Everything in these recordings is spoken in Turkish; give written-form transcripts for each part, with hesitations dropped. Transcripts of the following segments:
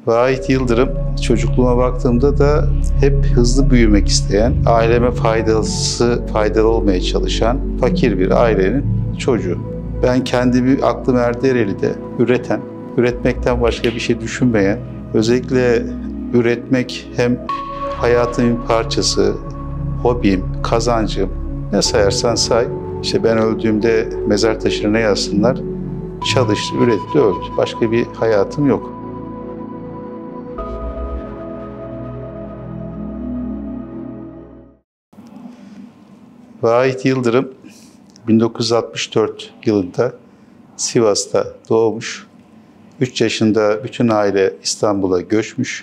Vahit Yıldırım, çocukluğuma baktığımda da hep hızlı büyümek isteyen, aileme faydalı olmaya çalışan fakir bir ailenin çocuğu. Ben kendimi aklım Erdereli'de üretmekten başka bir şey düşünmeyen, özellikle üretmek hem hayatımın bir parçası, hobim, kazancım, ne sayarsan say. İşte ben öldüğümde mezar taşına ne yazsınlar? Çalıştı, üretti, öldü. Başka bir hayatım yok. Vahit Yıldırım 1964 yılında Sivas'ta doğmuş. 3 yaşında bütün aile İstanbul'a göçmüş.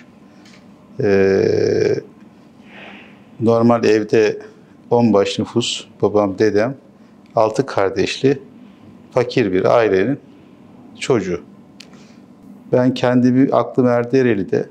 Normal evde 10 baş nüfus, babam, dedem, 6 kardeşli, fakir bir ailenin çocuğu. Ben kendimi aklım Erdereli'de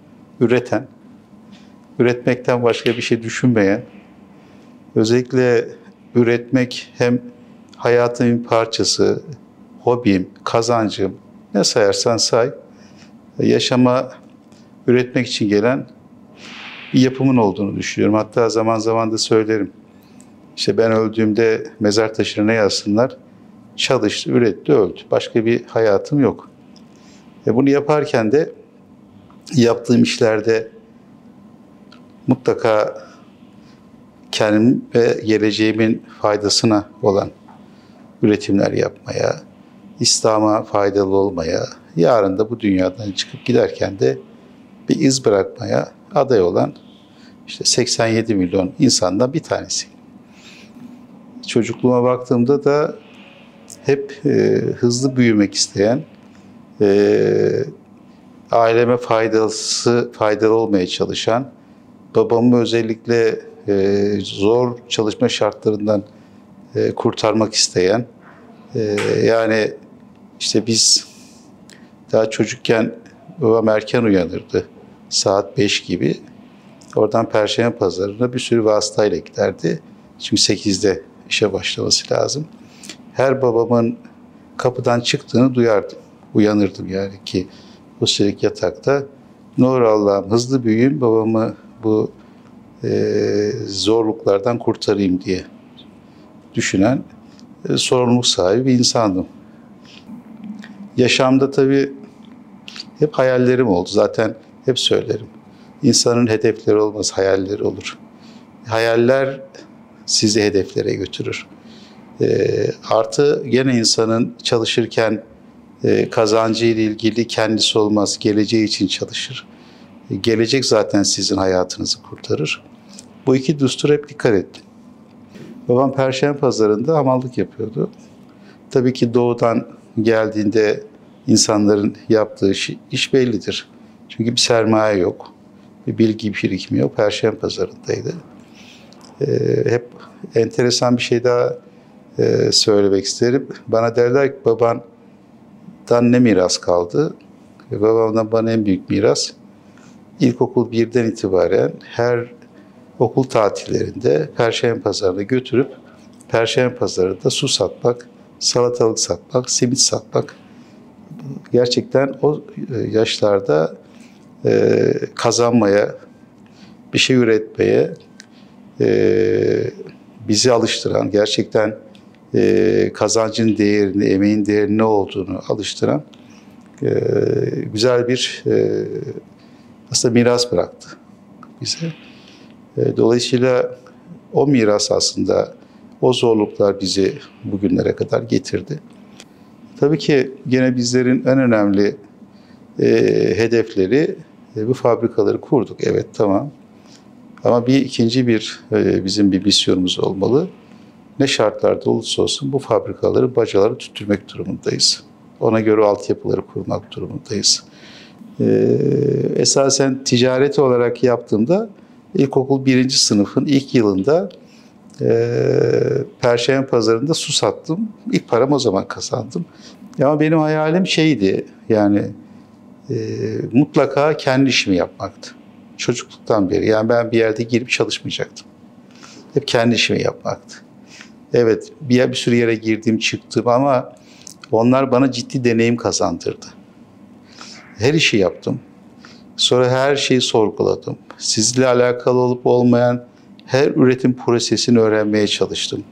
üretmekten başka bir şey düşünmeyen, özellikle üretmek hem hayatımın bir parçası, hobim, kazancım, ne sayarsan say, yaşama üretmek için gelen bir yapımın olduğunu düşünüyorum. Hatta zaman zaman da söylerim. İşte ben öldüğümde mezar taşına ne yazsınlar? Çalıştı, üretti, öldü. Başka bir hayatım yok. Bunu yaparken de yaptığım işlerde mutlaka kendim ve geleceğimin faydasına olan üretimler yapmaya, İslam'a faydalı olmaya, yarın da bu dünyadan çıkıp giderken de bir iz bırakmaya aday olan işte 87 milyon insandan bir tanesi. Çocukluğuma baktığımda da hep hızlı büyümek isteyen, aileme faydalı olmaya çalışan, babamı özellikle zor çalışma şartlarından kurtarmak isteyen, yani işte biz daha çocukken babam erken uyanırdı, saat 5 gibi. Oradan Perşembe Pazarı'na bir sürü vasıtayla giderdi. Çünkü 8'de işe başlaması lazım. Her babamın kapıdan çıktığını duyardım. Uyanırdım yani ki o sürekli yatakta. Ne olur Allah'ım hızlı büyüyeyim, babamı bu zorluklardan kurtarayım diye düşünen sorumluluk sahibi bir insandım. Yaşamda tabii hep hayallerim oldu. Zaten hep söylerim. İnsanın hedefleri olmaz, hayalleri olur. Hayaller sizi hedeflere götürür. Artı gene insanın çalışırken kazancı ile ilgili kendisi olmaz, geleceği için çalışır. Gelecek zaten sizin hayatınızı kurtarır. Bu iki düstura hep dikkat ettim. Babam Perşembe Pazarı'nda hamallık yapıyordu. Tabii ki doğudan geldiğinde insanların yaptığı iş bellidir. Çünkü bir sermaye yok, bir bilgi birikimi yok. Perşembe Pazarı'ndaydı. Hep enteresan bir şey daha söylemek isterim. Bana derler ki babandan ne miras kaldı? Babamdan bana en büyük miras. İlkokul 1'den itibaren her okul tatillerinde Perşembe Pazarı'na götürüp Perşembe Pazarı'nda su satmak, salatalık satmak, simit satmak. Gerçekten o yaşlarda kazanmaya, bir şey üretmeye bizi alıştıran, gerçekten kazancın değerini, emeğin değerinin ne olduğunu alıştıran güzel bir aslında miras bıraktı bize. Dolayısıyla o miras aslında, o zorluklar bizi bugünlere kadar getirdi. Tabii ki gene bizlerin en önemli hedefleri bu fabrikaları kurduk. Evet, tamam. Ama ikinci bizim bir misyonumuz olmalı. Ne şartlarda olursa olsun bu fabrikaları, bacaları tüttürmek durumundayız. Ona göre altyapıları kurmak durumundayız. Esasen ticaret olarak yaptığımda ilkokul 1. sınıfın ilk yılında Perşembe Pazarı'nda su sattım. İlk param o zaman kazandım. Ama benim hayalim şeydi, yani mutlaka kendi işimi yapmaktı. Çocukluktan beri. Yani ben bir yerde girip çalışmayacaktım. Hep kendi işimi yapmaktı. Evet, bir sürü yere girdim, çıktım ama onlar bana ciddi deneyim kazandırdı. Her işi yaptım. Sonra her şeyi sorguladım. Sizle alakalı olup olmayan her üretim prosesini öğrenmeye çalıştım.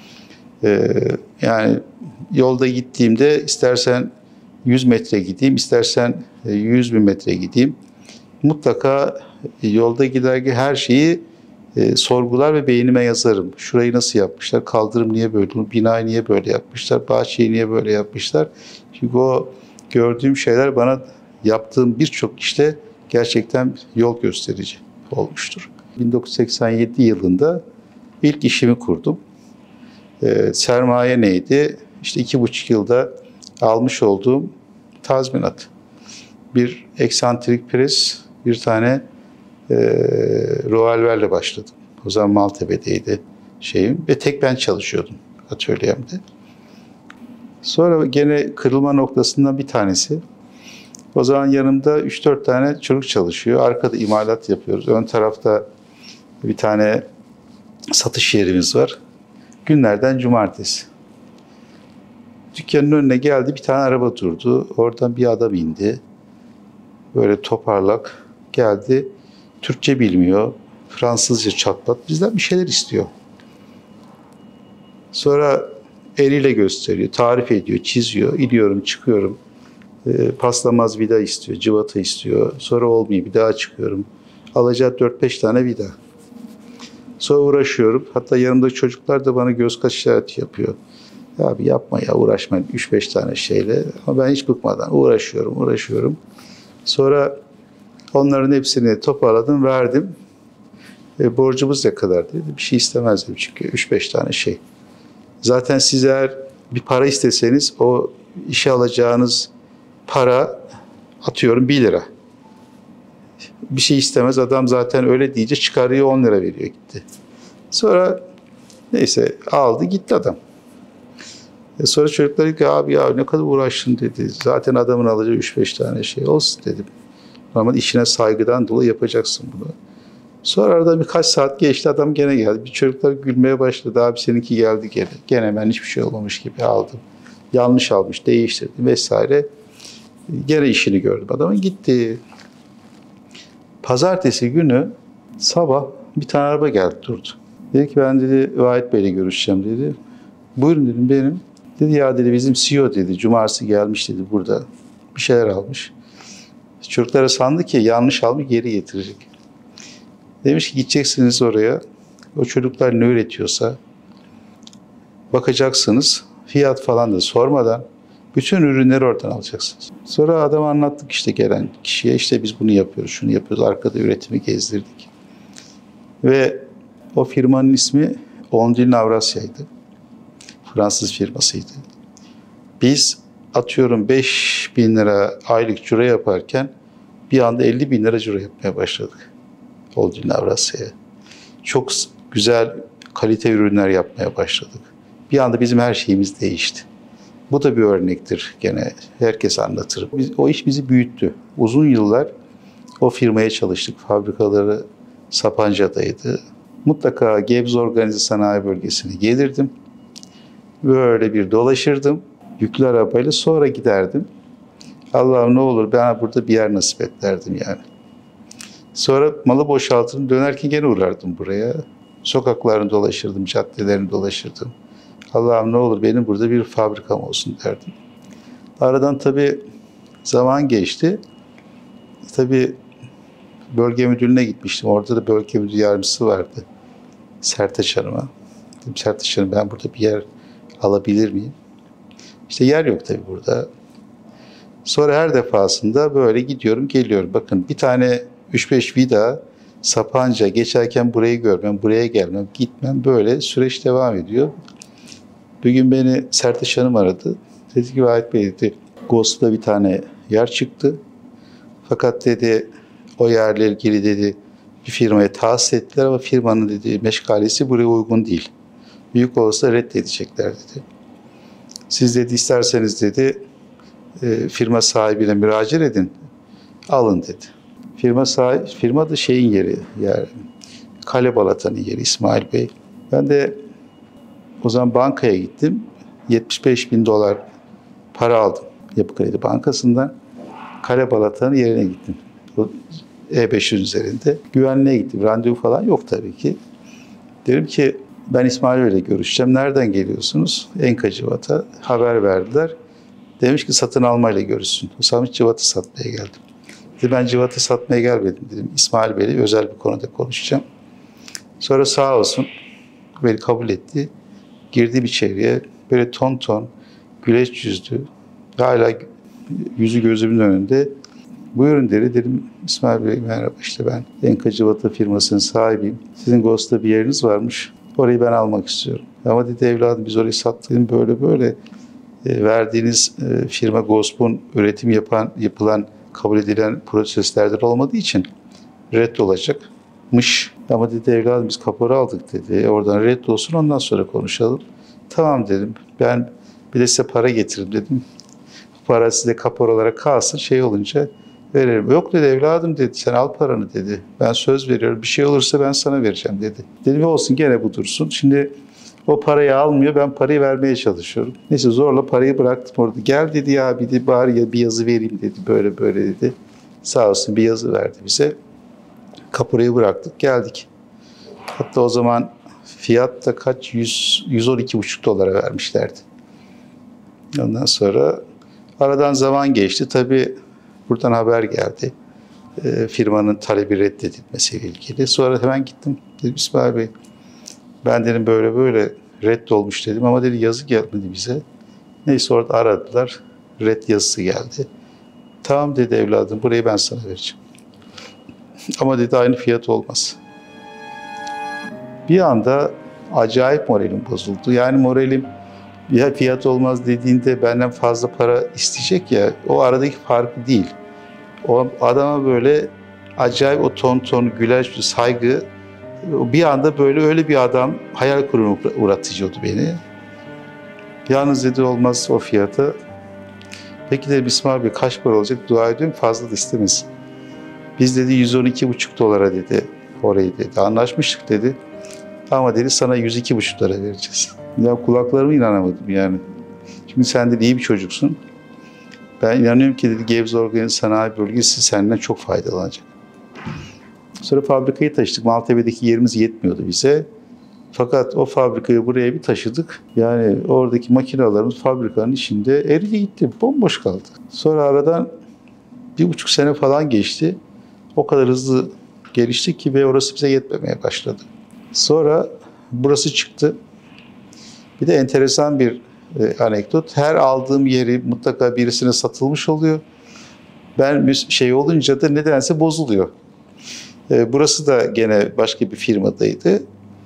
Yani yolda gittiğimde istersen 100 metre gideyim, istersen 100 bin metre gideyim. Mutlaka yolda giderken her şeyi sorgular ve beynime yazarım. Şurayı nasıl yapmışlar, kaldırım niye böyle, binayı niye böyle yapmışlar, bahçeyi niye böyle yapmışlar. Çünkü o gördüğüm şeyler bana yaptığım birçok işte gerçekten yol gösterici olmuştur. 1987 yılında ilk işimi kurdum. Sermaye neydi? İşte 2,5 yılda almış olduğum tazminat. Bir eksantrik pres, bir tane revolverle başladım. O zaman Maltepe'deydi şeyim ve tek ben çalışıyordum atölyemde. Sonra gene kırılma noktasından bir tanesi. O zaman yanımda 3-4 tane çocuk çalışıyor. Arkada imalat yapıyoruz. Ön tarafta bir tane satış yerimiz var. Günlerden cumartesi. Dükkanın önüne geldi, bir tane araba durdu. Oradan bir adam indi. Böyle toparlak geldi. Türkçe bilmiyor. Fransızca çatlat. Bizden bir şeyler istiyor. Sonra eliyle gösteriyor, tarif ediyor, çiziyor. İniyorum, çıkıyorum. Paslamaz vida istiyor, cıvata istiyor. Sonra olmuyor, bir daha çıkıyorum. Alacağı 4-5 tane vida. Sonra uğraşıyorum. Hatta yanımdaki çocuklar da bana göz kaç işareti yapıyor. Ya abi yapma ya, uğraşma 3-5 tane şeyle. Ama ben hiç bıkmadan uğraşıyorum. Sonra onların hepsini toparladım, verdim. Borcumuz ne kadar dedi. Bir şey istemezdim çünkü 3-5 tane şey. Zaten siz eğer bir para isteseniz o işe alacağınız para atıyorum 1 lira. Bir şey istemez adam, zaten öyle deyince çıkarıyor 10 lira veriyor gitti. Sonra neyse aldı gitti adam. Sonra çocuklar dedi ki abi ya ne kadar uğraştın dedi. Zaten adamın alacağı 3-5 tane şey olsun dedim. Ama işine saygıdan dolayı yapacaksın bunu. Sonra arada birkaç saat geçti, adam gene geldi. Bir çocuklar gülmeye başladı. Abi seninki geldi gene. Gene ben hiçbir şey olmamış gibi aldım. Yanlış almış, değiştirdim vesaire. Gene işini gördüm. Adamın gitti. Pazartesi günü sabah bir tane araba geldi durdu. Dedi ki ben dedi Vahit Bey'le görüşeceğim dedi. Buyurun dedim benim. Dedi ya dedi bizim CEO dedi cumartesi gelmiş dedi burada. Bir şeyler almış. Çocuklara sandı ki yanlış almış geri getirecek. Demiş ki gideceksiniz oraya. O çocuklar ne üretiyorsa bakacaksınız. Fiyat falan da sormadan bütün ürünleri oradan alacaksınız. Sonra adama anlattık işte gelen kişiye, işte biz bunu yapıyoruz, şunu yapıyoruz. Arkada üretimi gezdirdik. Ve o firmanın ismi Ondine Avrasya'ydı. Fransız firmasıydı. Biz atıyorum 5.000 lira aylık ciro yaparken bir anda 50.000 lira ciro yapmaya başladık. Ondine Avrasya'ya. Çok güzel kalite ürünler yapmaya başladık. Bir anda bizim her şeyimiz değişti. Bu da bir örnektir gene. Herkes anlatır. O iş bizi büyüttü. Uzun yıllar o firmaya çalıştık. Fabrikaları Sapanca'daydı. Mutlaka Gebze Organize Sanayi Bölgesi'ne gelirdim. Böyle bir dolaşırdım. Yüklü arabayla sonra giderdim. Allah'ım ne olur bana burada bir yer nasip et derdim yani. Sonra malı boşaltırdım. Dönerken gene uğrardım buraya. Sokaklarını dolaşırdım, caddelerini dolaşırdım. Allah'ım ne olur benim burada bir fabrikam olsun derdim. Aradan tabii zaman geçti. Tabii bölge müdürlüğüne gitmiştim. Orada da bölge müdür yardımcısı vardı. Sertaç Hanım'a. Dedim Sertaç Hanım ben burada bir yer alabilir miyim? İşte yer yok tabii burada. Sonra her defasında böyle gidiyorum geliyorum. Bakın bir tane 3-5 vida Sapanca geçerken burayı görmem, buraya gelmem, gitmem, böyle süreç devam ediyor. Bir gün beni Sertaç Hanım aradı. Dedi ki Vahit Bey dedi, Ghost'ta bir tane yer çıktı. Fakat dedi o yerle ilgili dedi bir firmaya tahsis ettiler ama firmanın dedi meşgalesi buraya uygun değil. Büyük olsa reddedecekler dedi. Siz dedi isterseniz dedi firma sahibine müracaat edin, alın dedi. Firma da şeyin yeri, yani Kale Balata'nın yeri İsmail Bey. Ben de o zaman bankaya gittim. 75.000 dolar para aldım Yapı Kredi Bankası'ndan. Kale Balata'nın yerine gittim. O E5'in üzerinde. Güvenliğe gittim. Randevu falan yok tabii ki. Dedim ki ben İsmail Bey'le görüşeceğim. Nereden geliyorsunuz? Enka-Civat'a haber verdiler. Demiş ki satın almayla görüşsün. O zaman civatı satmaya geldim. Dedi ben civatı satmaya gelmedim dedim. İsmail Bey'le özel bir konuda konuşacağım. Sonra sağ olsun beni kabul etti. Girdim içeriye. Böyle ton ton, güleç yüzlü. Hala yüzü gözümün önünde. Buyurun dedi. Dedim İsmail Bey merhaba, işte ben Enka-Civat'a firmasının sahibiyim. Sizin Ghost'ta bir yeriniz varmış. Orayı ben almak istiyorum. Ama dedi evladım biz orayı sattık. Böyle böyle verdiğiniz firma Ghost'un üretim yapılan, kabul edilen proseslerden olmadığı için reddolacakmış. Ama dedi evladım biz kapora aldık dedi. Oradan reddolsun ondan sonra konuşalım. Tamam dedim. Ben bir de size para getiririm dedim. Para size kapor olarak kalsın, şey olunca veririm. Yok dedi evladım dedi, sen al paranı dedi. Ben söz veriyorum, bir şey olursa ben sana vereceğim dedi. Dedim olsun gene bu dursun. Şimdi o parayı almıyor, ben parayı vermeye çalışıyorum. Neyse zorla parayı bıraktım orada. Gel dedi ya bir de bari ya bir yazı vereyim dedi, böyle böyle dedi. Sağ olsun bir yazı verdi bize. Kaporayı bıraktık, geldik. Hatta o zaman fiyat da kaç? 112,5 dolara vermişlerdi. Ondan sonra aradan zaman geçti. Tabii buradan haber geldi. Firmanın talebi reddedilmesiyle ilgili. Sonra hemen gittim. Dedim İsmail Bey, ben dedim böyle böyle reddolmuş dedim ama dedi yazı gelmedi bize. Neyse orada aradılar. Red yazısı geldi. Tamam dedi evladım burayı ben sana vereceğim. Ama dedi aynı fiyat olmaz. Bir anda acayip moralim bozuldu. Yani moralim ya fiyat olmaz dediğinde benden fazla para isteyecek ya, o aradaki farkı değil. O adama böyle acayip o ton ton güleç bir saygı, bir anda böyle öyle bir adam hayal kırıklığına uğratıyordu beni. Yalnız dedi olmaz o fiyata. Peki dedi İsmail Bey kaç para olacak? Dua ediyorum fazla da istemesin. Biz dedi 112,5 dolara dedi orayı dedi. Anlaşmıştık dedi. Ama dedi sana 102,5 lira vereceğiz. Ya kulaklarıma inanamadım yani. Şimdi sen de iyi bir çocuksun. Ben inanıyorum ki dedi Gebze Organize Sanayi Bölgesi senden çok faydalanacak. Sonra fabrikayı taşıdık. Maltepe'deki yerimiz yetmiyordu bize. Fakat o fabrikayı buraya bir taşıdık. Yani oradaki makinelerimiz fabrikanın içinde eridi gitti. Bomboş kaldı. Sonra aradan 1,5 sene falan geçti. O kadar hızlı gelişti ki ve orası bize yetmemeye başladı. Sonra burası çıktı. Bir de enteresan bir anekdot. Her aldığım yeri mutlaka birisine satılmış oluyor. Ben şey olunca da nedense bozuluyor. Burası da gene başka bir firmadaydı.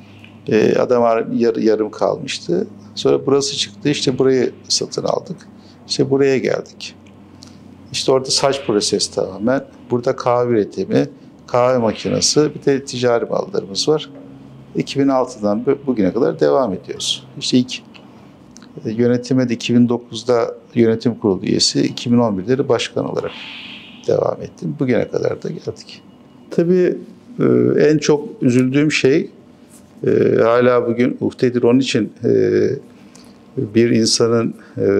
Adam yarım kalmıştı. Sonra burası çıktı. İşte burayı satın aldık. İşte buraya geldik. İşte orada saç prosesi tamamen. Burada kahve üretimi, kahve makinesi, bir de ticari mallarımız var. 2006'dan bugüne kadar devam ediyoruz. İşte ilk yönetime de 2009'da yönetim kurulu üyesi, 2011'de de başkan olarak devam ettim. Bugüne kadar da geldik. Tabii en çok üzüldüğüm şey hala bugün uhdedir. Onun için bir insanın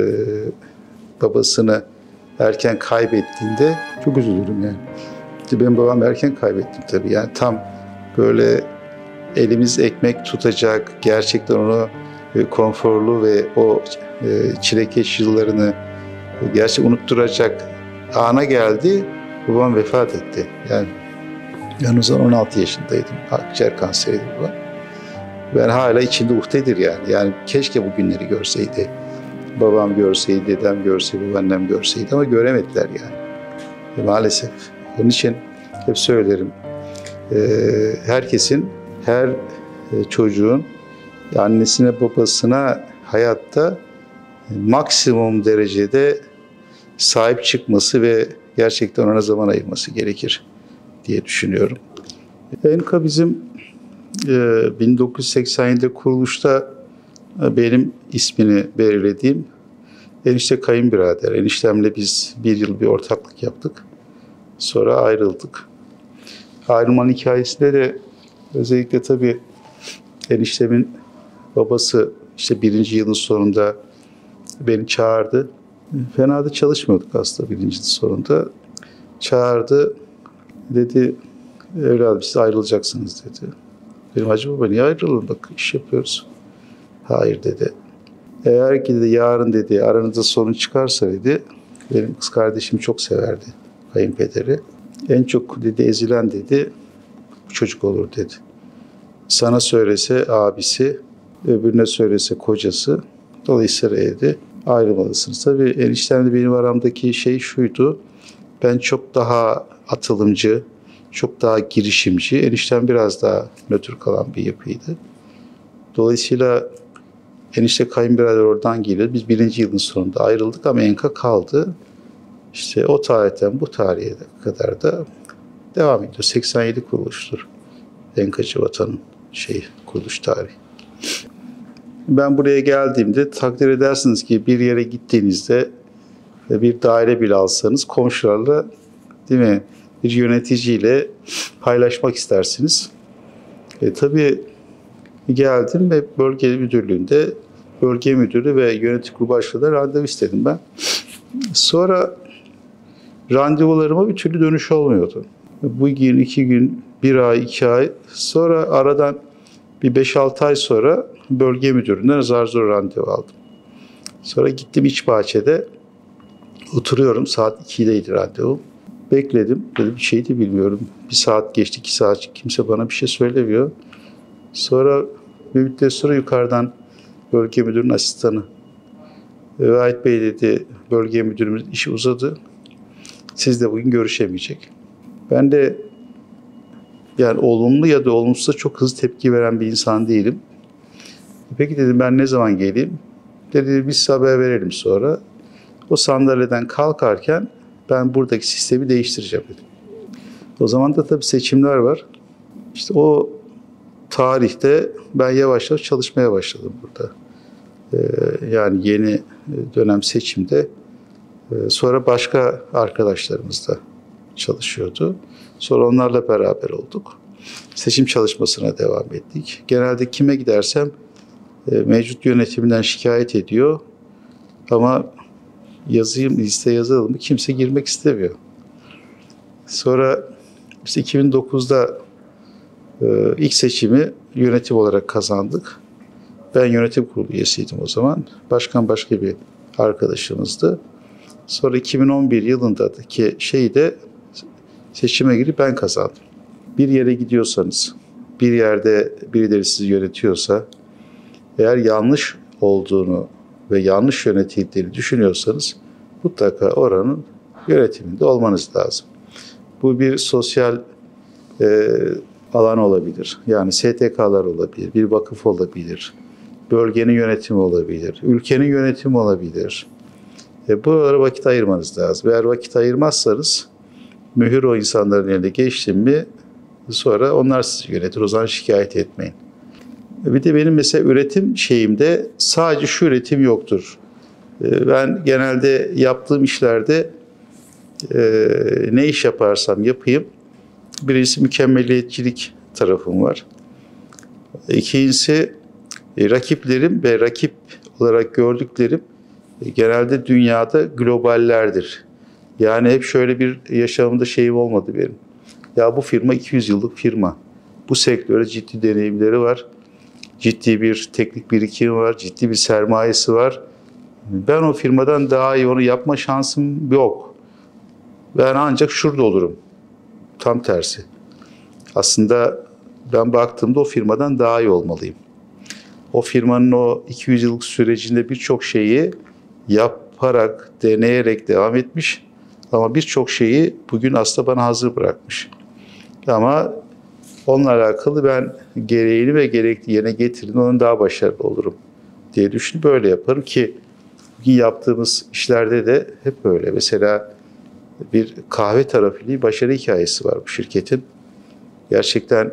babasını erken kaybettiğinde çok üzülürüm yani. İşte benim babam erken kaybettim tabii. Yani tam böyle elimiz ekmek tutacak, gerçekten onu konforlu ve o çilekeş yıllarını gerçekten unutturacak ana geldi. Babam vefat etti. Yani o zaman 16 yaşındaydım. Akciğer kanseriydi babam. Ben hala içinde uhdedir yani. Yani keşke bu günleri görseydi. Babam görseydi, dedem görseydi, babaannem görseydi ama göremediler yani. Maalesef. Onun için hep söylerim. Herkesin, her çocuğun annesine, babasına hayatta maksimum derecede sahip çıkması ve gerçekten ona zaman ayırması gerekir diye düşünüyorum. Enka bizim 1987'de kuruluşta benim ismini belirlediğim enişte kayınbirader. Eniştemle biz bir yıl bir ortaklık yaptık. Sonra ayrıldık. Ayrılmanın hikayesinde de özellikle tabii eniştemin babası işte 1. yılın sonunda beni çağırdı. Fena da çalışmıyorduk aslında 1. yılın sonunda. Çağırdı. Dedi, evladım siz ayrılacaksınız dedi. Dedim Hacı Baba niye ayrılalım, bak iş yapıyoruz. Hayır dedi. Eğer ki dedi yarın dedi aranızda sorun çıkarsa dedi, benim kız kardeşimi çok severdi kayınpederi. En çok dedi ezilen dedi bu çocuk olur dedi. Sana söylese abisi, öbürüne söylese kocası. Dolayısıyla dedi ayrılmalısınız. Tabii eniştemle benim aramdaki şey şuydu. Ben çok daha atılımcı, çok daha girişimci. Eniştem biraz daha nötr kalan bir yapıydı. Dolayısıyla enişte kayınbirader oradan geliyor. Biz 1. yılın sonunda ayrıldık ama Enka kaldı. İşte o tarihten bu tarihe kadar da devam ediyor. 87 kuruluştur Enkacı Vatan'ın kuruluş tarihi. Ben buraya geldiğimde takdir edersiniz ki bir yere gittiğinizde bir daire bile alsanız komşularla, değil mi, bir yöneticiyle paylaşmak istersiniz. Tabii geldim ve bölge müdürlüğünde bölge müdürü ve yönetim kurulu başkanına randevu istedim ben. Sonra randevularıma bir türlü dönüş olmuyordu. Bu gün, 2 gün, 1 ay, 2 ay sonra aradan bir 5-6 ay sonra bölge müdüründen zar zor randevu aldım. Sonra gittim İçbahçe'de oturuyorum. Saat 2'deydi randevu. Bekledim. Dedim bir şey de bilmiyorum. 1 saat geçti, 2 saat. Kimse bana bir şey söylemiyor. Sonra bir müddet sonra yukarıdan bölge müdürünün asistanı Vahit Bey dedi, bölge müdürümüz işi uzadı. Siz de bugün görüşemeyecek. Ben de yani olumlu ya da olumsuzsa çok hızlı tepki veren bir insan değilim. Peki dedim ben ne zaman geleyim? Dedi biz haber verelim sonra. O sandalyeden kalkarken ben buradaki sistemi değiştireceğim dedim. O zaman da tabii seçimler var. İşte o tarihte ben yavaş yavaş çalışmaya başladım burada. Yani yeni dönem seçimde sonra başka arkadaşlarımız da çalışıyordu. Sonra onlarla beraber olduk. Seçim çalışmasına devam ettik. Genelde kime gidersem mevcut yönetiminden şikayet ediyor ama liste yazalım mı kimse girmek istemiyor. Sonra işte 2009'da ilk seçimi yönetim olarak kazandık. Ben yönetim kurulu üyesiydim o zaman. Başkan başka bir arkadaşımızdı. Sonra 2011 yılındaki seçime girip ben kazandım. Bir yere gidiyorsanız, bir yerde birileri sizi yönetiyorsa, eğer yanlış olduğunu ve yanlış yönetildiğini düşünüyorsanız mutlaka oranın yönetiminde olmanız lazım. Bu bir sosyal alan olabilir. Yani STK'lar olabilir, bir vakıf olabilir, bölgenin yönetimi olabilir, ülkenin yönetimi olabilir. Buralara vakit ayırmanız lazım. Eğer vakit ayırmazsanız mühür o insanların eline geçti mi sonra onlar sizi yönetir. O zaman şikayet etmeyin. Bir de benim mesela üretim şeyimde sadece şu üretim yoktur. Ben genelde yaptığım işlerde ne iş yaparsam yapayım, birincisi mükemmeliyetçilik tarafım var. İkincisi rakiplerim ve rakip olarak gördüklerim genelde dünyada globallerdir. Yani hep şöyle bir yaşamımda şeyim olmadı benim. Ya bu firma 200 yıllık firma. Bu sektöre ciddi deneyimleri var. Ciddi bir teknik birikimi var. Ciddi bir sermayesi var. Ben o firmadan daha iyi onu yapma şansım yok. Ben ancak şurada olurum. Tam tersi. Aslında ben baktığımda o firmadan daha iyi olmalıyım. O firmanın o 200 yıllık sürecinde birçok şeyi yaparak, deneyerek devam etmiş. Ama birçok şeyi bugün aslında bana hazır bırakmış. Ama onunla alakalı ben gereğini ve gerekli yerine getirdiğinde onun daha başarılı olurum diye düşünüp böyle yaparım ki bugün yaptığımız işlerde de hep böyle. Mesela bir kahve tarafıyla başarı hikayesi var bu şirketin. Gerçekten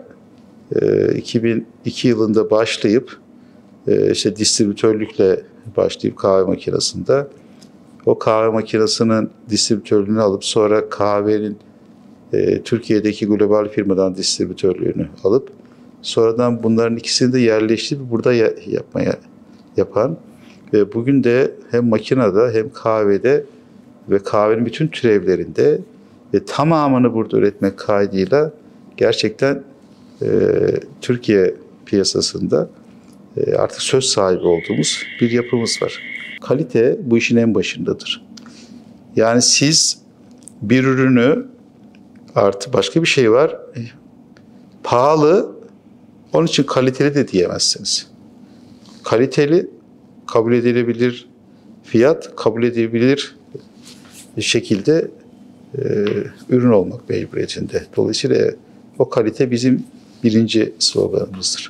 2002 yılında başlayıp işte distribütörlükle başlayıp kahve makinesinde o kahve makinesinin distribütörlüğünü alıp sonra kahvenin Türkiye'deki global firmadan distribütörlüğünü alıp sonradan bunların ikisini de yerleştirip burada yapan ve bugün de hem makinede hem kahvede ve kahvenin bütün türevlerinde ve tamamını burada üretmek kaydıyla gerçekten Türkiye piyasasında artık söz sahibi olduğumuz bir yapımız var. Kalite bu işin en başındadır. Yani siz bir ürünü, artı başka bir şey var, pahalı, onun için kaliteli de diyemezsiniz. Kaliteli, kabul edilebilir fiyat, kabul edilebilir şekilde ürün olmak mecburiyetinde. Dolayısıyla o kalite bizim birinci sloganımızdır.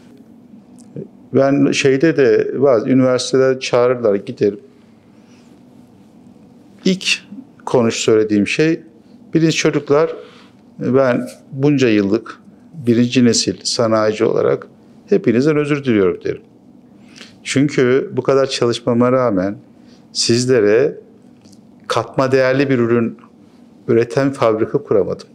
Ben şeyde de bazı üniversiteler çağırırlar, giderim. İlk söylediğim şey, birinci çocuklar, ben bunca yıllık birinci nesil sanayici olarak hepinizden özür diliyorum derim. Çünkü bu kadar çalışmama rağmen sizlere katma değerli bir ürün üreten fabrika kuramadım.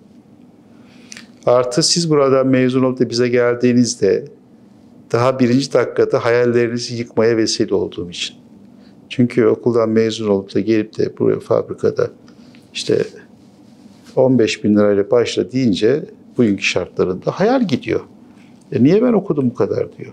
Artı siz buradan mezun olup da bize geldiğinizde daha birinci dakikada hayallerinizi yıkmaya vesile olduğum için. Çünkü okuldan mezun olup da gelip de buraya fabrikada işte 15 bin lirayla başla deyince bugünkü şartlarında hayal gidiyor. Niye ben okudum bu kadar diyor.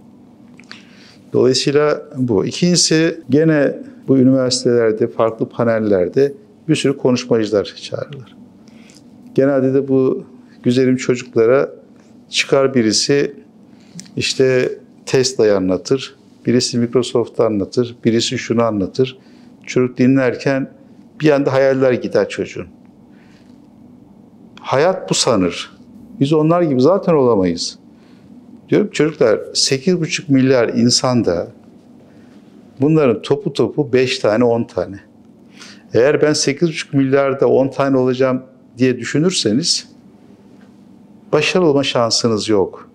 Dolayısıyla bu. İkincisi, gene bu üniversitelerde, farklı panellerde bir sürü konuşmacılar çağırırlar. Genelde de bu güzelim çocuklara çıkar birisi işte Tesla'yı anlatır, birisi Microsoft'u anlatır, birisi şunu anlatır. Çocuk dinlerken bir anda hayaller gider çocuğun. Hayat bu sanır. Biz onlar gibi zaten olamayız. Diyorum çocuklar, 8,5 milyar insanda bunların topu 5 tane 10 tane. Eğer ben 8,5 milyarda 10 tane olacağım diye düşünürseniz başarılı olma şansınız yok.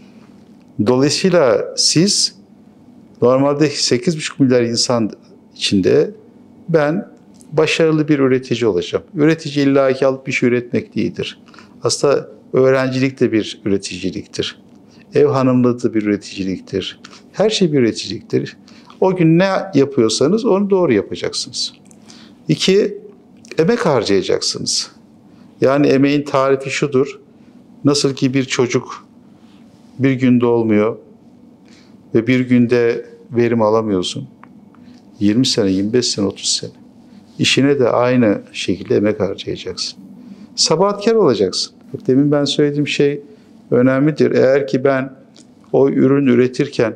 Dolayısıyla siz normalde 8,5 milyar insan içinde ben başarılı bir üretici olacağım. Üretici illaki alıp bir şey üretmek değildir. Aslında öğrencilik de bir üreticiliktir. Ev hanımlığı da bir üreticiliktir. Her şey bir üreticiliktir. O gün ne yapıyorsanız onu doğru yapacaksınız. 2, emek harcayacaksınız. Yani emeğin tarifi şudur. Nasıl ki bir çocuk bir günde olmuyor ve bir günde verim alamıyorsun. 20 sene, 25 sene, 30 sene. İşine de aynı şekilde emek harcayacaksın. Sabahatkar olacaksın. Bak, demin ben söylediğim şey önemlidir. Eğer ki ben o ürün üretirken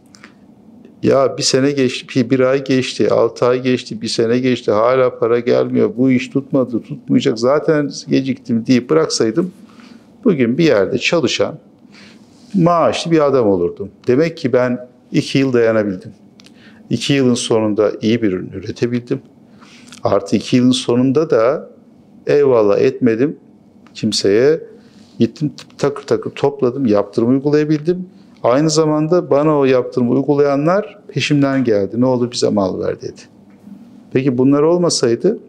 ya bir sene geçti, bir ay geçti, 6 ay geçti, bir sene geçti, hala para gelmiyor, bu iş tutmadı, tutmayacak, zaten geciktim deyip bıraksaydım bugün bir yerde çalışan maaşlı bir adam olurdum. Demek ki ben 2 yıl dayanabildim. 2 yılın sonunda iyi bir ürün üretebildim. Artı 2 yılın sonunda da eyvallah etmedim kimseye. Gittim takır takır topladım, yaptırım uygulayabildim. Aynı zamanda bana o yaptırımı uygulayanlar peşimden geldi. Ne olur bize mal ver dedi. Peki bunlar olmasaydı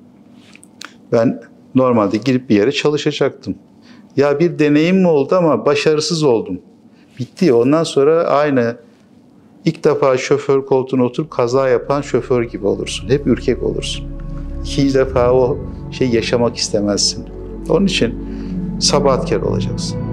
ben normalde girip bir yere çalışacaktım. Ya bir deneyim mi oldu ama başarısız oldum. Bitti. Ondan sonra aynı ilk defa şoför koltuğuna oturup kaza yapan şoför gibi olursun. Hep ürkek olursun. İkinci defa o şeyi yaşamak istemezsin. Onun için sabahatkar olacaksın.